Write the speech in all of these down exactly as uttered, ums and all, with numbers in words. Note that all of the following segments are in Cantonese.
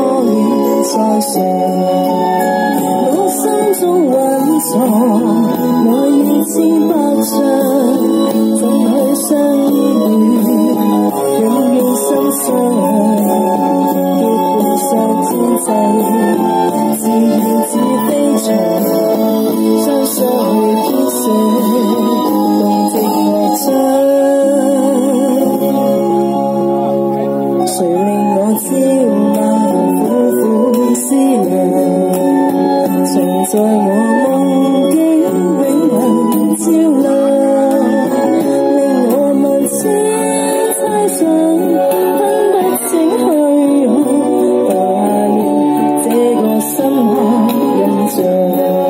了在上，我心中蘊藏愛意千百丈，怎去相戀，永遠心傷。結伴上天際，自願自飛翔，相相去編寫動的樂章。誰令我朝晚苦苦思量，曾在我夢境永恆照亮，令我萬千猜想，分不清去向，留下了這個深刻印象。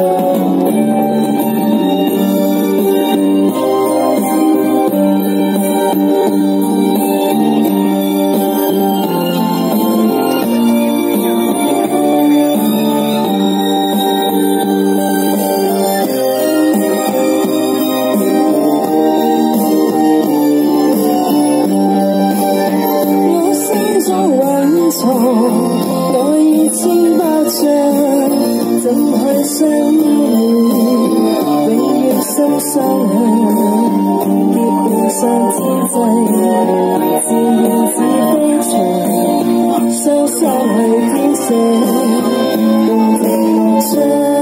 愛意千百丈，怎去相戀，永遠心相向，結伴上天際，自願自飛翔，雙雙去編寫動的樂章。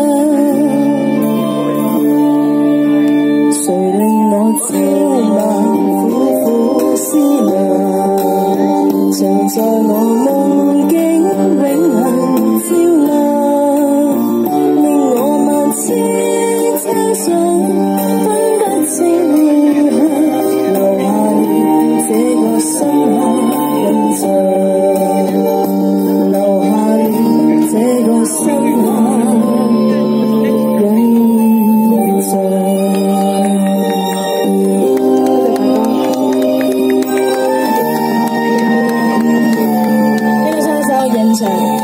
誰令我朝晚苦苦思量，曾在我夢境永恆照亮，令我萬千猜想，分不清去向，留下了這個深刻印象，留下了這個深刻印象。現場。